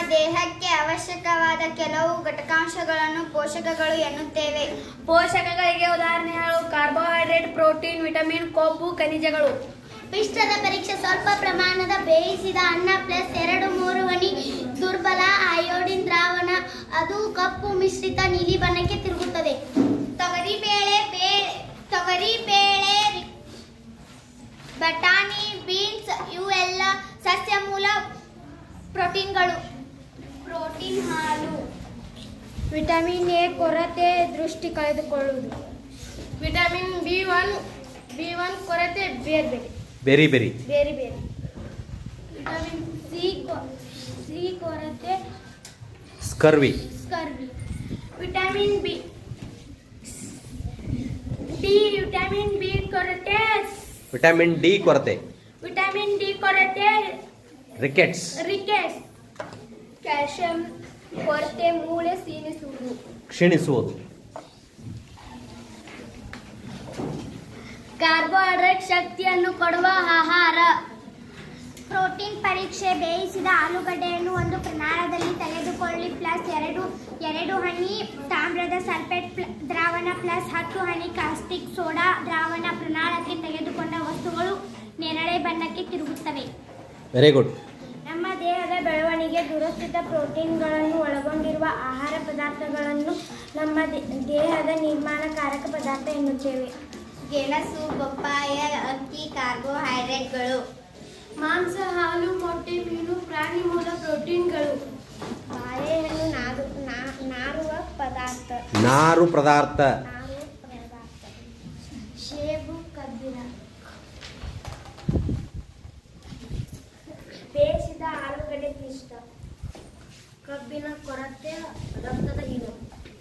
ದೇಹಕ್ಕೆ ಅವಶ್ಯಕವಾದ ಕೆಲವು ಘಟಕಾಂಶಗಳನ್ನು ಪೋಷಕಗಳು ಎನ್ನುತ್ತೇವೆ. ಪೋಷಕಗಳಿಗೆ ಉದಾಹರಣೆಗಳು ಕಾರ್ಬೋಹೈಡ್ರೇಟ್, ಪ್ರೋಟೀನ್, ವಿಟಮಿನ್, ಕೊಬ್ಬು, ಖನಿಜಗಳು. ಪಿಷ್ಟದ ಪರೀಕ್ಷೆ ಸ್ವಲ್ಪ ಪ್ರಮಾಣದ ಬೇಯಿಸಿದ ಅನ್ನ ಪ್ಲಸ್ 2-3 ಹನಿ ದುರ್ಬಲ ಅಯೋಡಿನ್ ದ್ರಾವಣ, ಅದು ಕಪ್ಪು ಮಿಶ್ರಿತ ನೀಲಿ ಬಣ್ಣಕ್ಕೆ ತಿರುಗುತ್ತದೆ. ತೊಗರಿಬೇಳೆ, ಬಟಾಣಿ, ಬೀನ್ಸ್ ಇವೆಲ್ಲ ಸಸ್ಯ ಮೂಲ ಪ್ರೋಟೀನ್ಗಳು. ಪ್ರೋಟೀನ್ ಹಾಲು. ವಿಟಮಿನ್ ಎ ಕೊರತೆ ದೃಷ್ಟಿ ಕಳೆದುಕೊಳ್ಳುವುದು. ವಿಟಮಿನ್ ಬಿ1 ಕೊರತೆ ಬೇರೆ ಬೇರೆ. ವಿಟಮಿನ್ ಸಿ ಕೊರತೆ ಸ್ಕರ್ವಿ. ವಿಟಮಿನ್ ಡಿ ಕೊರತೆ ರಿಕೆಟ್ಸ್. ಕ್ಯಾಲ್ಸಿಯಂ ಕೊರತೆ ಮೂಳೆ ಕ್ಷೀಣಿಸುವುದು. ಕಾರ್ಬೋಹೈಡ್ರೇಟ್ ಶಕ್ತಿಯನ್ನು ಕೊಡುವ ಆಹಾರ. ಪ್ರೋಟೀನ್ ಪರೀಕ್ಷೆ ಬೇಯಿಸಿದ ಆಲೂಗಡ್ಡೆಯನ್ನು ಒಂದು ಪ್ರಮಾಣದಲ್ಲಿ ತೆಗೆದುಕೊಳ್ಳಿ ಪ್ಲಸ್ 2 ಹನಿ ತಾಮ್ರದ ಸಲ್ಫೇಟ್ ದ್ರಾವಣ ಪ್ಲಸ್ 10 ಹನಿ ಕಾಸ್ಟಿಕ್ ಸೋಡಾ ದ್ರಾವಣ. ಪ್ರಮಾಣಕ್ಕೆ ತೆಗೆದುಕೊಂಡ ವಸ್ತುಗಳು ನೇರಳೆ ಬಣ್ಣಕ್ಕೆ ತಿರುಗುತ್ತವೆ. Very good. ನಮ್ಮ ದೇಹದ ಬೆಳವಣಿಗೆ ದುರಸ್ತಿತ ಪ್ರೋಟೀನ್ಗಳನ್ನು ಒಳಗೊಂಡಿರುವ ಆಹಾರ ಪದಾರ್ಥಗಳನ್ನು ನಮ್ಮ ದೇಹದ ನಿರ್ಮಾಣಕಾರಕ ಪದಾರ್ಥ ಎನ್ನುತ್ತೇವೆ. ಗೆಣಸು, ಪಪ್ಪಾಯ, ಅಕ್ಕಿ ಕಾರ್ಬೋಹೈಡ್ರೇಟ್ಗಳು. ಮಾಂಸ, ಹಾಲು, ಮೊಟ್ಟೆ, ಮೀನು ಪ್ರಾಣಿ ಮೂಲ ಪ್ರೋಟೀನ್ಗಳು. ಬಾಳೆಹಣ್ಣು ನಾರು ಪದಾರ್ಥ. ಸೇಬು ಕಬ್ಬಿಣ. ಬೇಯಿಸಿದ ಆಲೂಗಡ್ಡೆ ಪಿಷ್ಟ. ಕಬ್ಬಿನ ಕೊರತೆ ರಕ್ತದ ಹೀನು.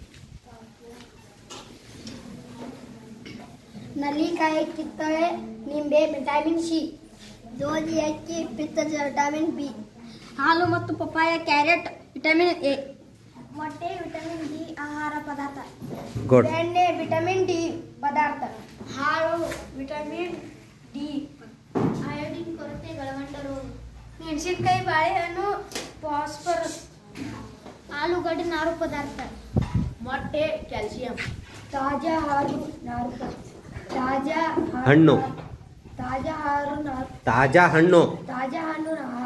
ನಲ್ಲಿಕಾಯಿ, ಕಿತ್ತಳೆ, ನಿಂಬೆ ವಿಟಮಿನ್ ಸಿ. ಗೋಧಿ, ಅಕ್ಕಿ, ಪಿತ್ತದ ವಿಟಮಿನ್ ಬಿ. ಹಾಲು ಮತ್ತು ಪಪ್ಪಾಯ, ಕ್ಯಾರೆಟ್ ವಿಟಮಿನ್ ಎ. ಮೊಟ್ಟೆ ವಿಟಮಿನ್ ಡಿ ಆಹಾರ ಪದಾರ್ಥ. ಗುಡ್. ಬೆಣ್ಣೆ ವಿಟಮಿನ್ ಡಿ ಪದಾರ್ಥ. ಹಾಲು ವಿಟಮಿನ್ ಡಿ. ಅಯೋಡಿನ್ ಕೊರತೆ ಒಳಗೊಂಡ ರೋಗ. ಮೆಣಸಿನಕಾಯಿ, ಬಾಳೆಹಣ್ಣು ಫಾಸ್ಫರಸ್. ಆಲೂಗಡ್ಡೆ ನಾರು ಪದಾರ್ಥ. ಮೊಟ್ಟೆ ಕ್ಯಾಲ್ಸಿಯಂ. ತಾಜಾ ಹಾಲು ನಾರು. ಹಣ್ಣು. ತಾಜಾ ಹಾಲು ತಾಜಾ ಹಣ್ಣು. ತಾಜಾ ಹಣ್ಣು